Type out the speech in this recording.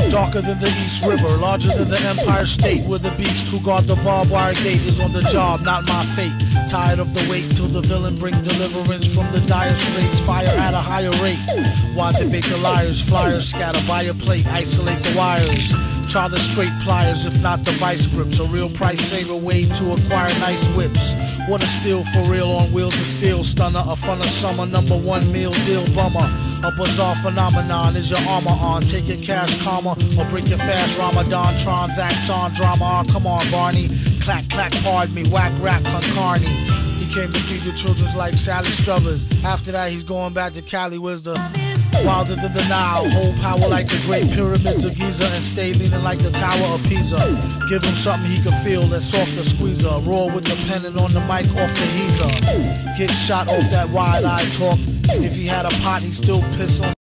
Darker than the East River, larger than the Empire State, where the beast who guard the barbed wire gate is on the job, not my fate. Tired of the wait till the villain bring deliverance from the dire straits, fire at a higher rate. Why debate the liars, flyers scatter by a plate, isolate the wires. Try the straight pliers, if not the vice grips. A real price saver way to acquire nice whips. What a steal for real on wheels of steel. Stunner, a fun of summer, #1 meal deal bummer. A bizarre phenomenon, is your armor on? Take your cash karma or break your fast Ramadan. Transacts on drama, come on Barney. Clack, clack, pardon me, whack rap, concarney. He came to feed the children's like Sally Struthers. After that he's going back to Cali, where's the wilder than the Nile, hold power like the Great Pyramids of Giza, and stay leaning like the Tower of Pisa. Give him something he can feel, that's softer squeezer. Roar with the pen and on the mic off the heezer. Get shot off that wide-eyed talk, and if he had a pot, he still piss on.